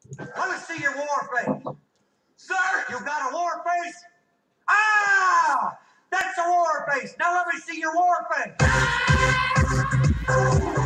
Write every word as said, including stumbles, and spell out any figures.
Let me see your war face. Sir, you got a war face? Ah! That's a war face. Now let me see your war face.